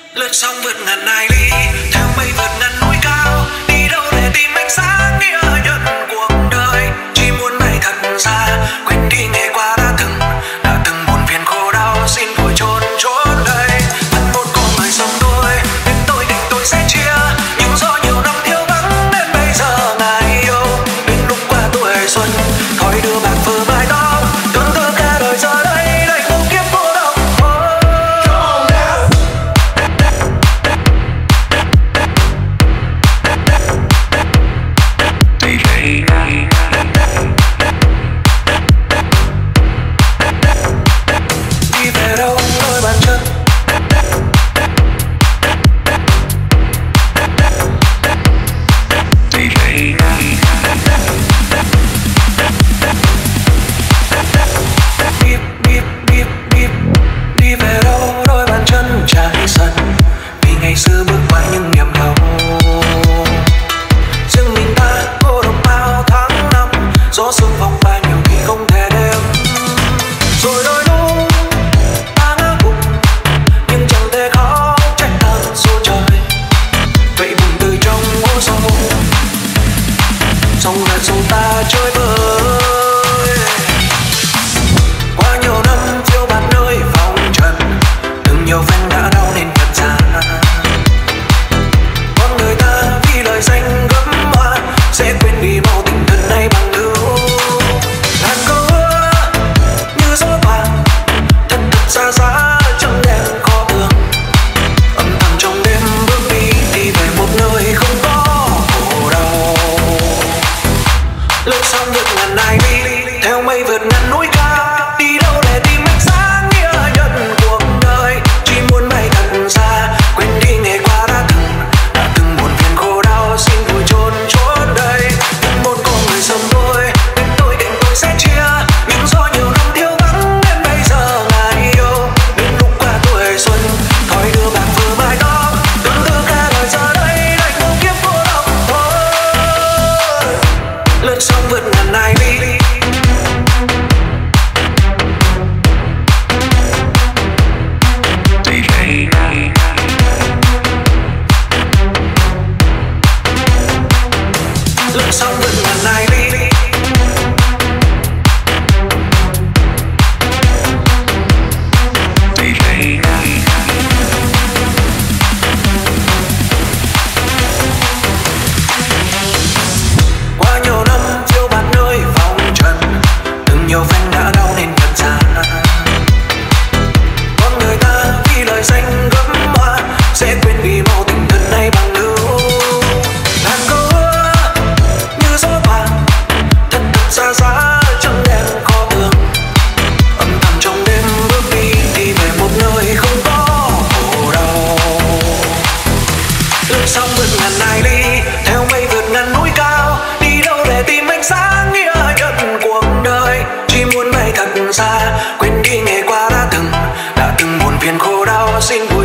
lướt sóng vượt ngàn hải ly, theo mây vượt ngàn núi cao, đi đâu để tìm ánh sáng nghĩa nhân cuộc đời. Chỉ muốn bay thật xa, quên đi ngày qua đã từng buồn phiền khổ đau, xin vui chôn chốn đây. Vẫn một con người sống tôi, nên tôi định tôi sẽ chia, nhưng do nhiều năm thiếu vắng nên bây giờ ngài yêu. Đến lúc qua tuổi xuân, thôi đưa bạc phơ mái tóc, tương tư cả đời giờ đây đành một kiếp cô độc thôi. Đi về đâu đôi bàn chân, đi về đâu đôi bàn chân trái sân, vì ngày xưa bước qua những niềm đau. Riêng mình ta cô độc bao tháng năm, gió sương vòng vai nhiều khi không thể đêm. Rồi đôi lúc ta ngã gục, nhưng chẳng thể khó trách tận số trời. Vậy buồn từ trong hố sâu, sông lại sông ta chơi vơi. Qua nhiều năm phiêu bạt nơi vòng trần, từng nhiều phen đã đau nên nhận ra. Con người ta vì lời danh gấm hoa, sẽ quên đi bao tình thân này bằng lưu. Ngàn câu hứa như gió vàng, thật xa giá trong đêm khó lường. Âm thầm trong đêm bước đi về một nơi không có khổ đau. Lướt sóng vượt ngàn hải ly, theo mây vượt ngàn núi cao, đi đâu để tìm ánh sáng nghĩa nhân cuộc đời. Chỉ muốn bay thật xa, quên đi ngày qua đã từng buồn phiền khổ đau, xin vui chôn chốn đây. Nhưng một con người sống tôi, nên tôi định tôi sẽ chia, nhưng do nhiều năm thiếu vắng nên bây giờ ngài yêu. Đến lúc qua tuổi xuân, thôi đưa bạc vừa mái tóc, tương tư cả đời giờ đây đành một kiếp cô độc thôi. Lướt sóng vượt ngàn hải ly, lướt sóng vượt ngàn hải ly. Qua nhiều năm phiêu bạt nơi vòng trần, từng nhiều phen đã đau nên nhận ra. Con người ta vì lời danh gấm hoa, sẽ quên đi bao tình thân này bằng lưu. Ngàn câu hứa như gió vàng, thật xa giá trong đêm khó lường. Âm thầm trong đêm bước đi về một nơi không có khổ đau. Lướt sóng vượt ngàn hải ly, theo mây vượt ngàn núi cao, đi đâu để tìm ánh sáng nghĩa nhân cuộc đời. Chỉ muốn bay thật xa, quên đi ngày qua đã từng buồn phiền khổ đau, xin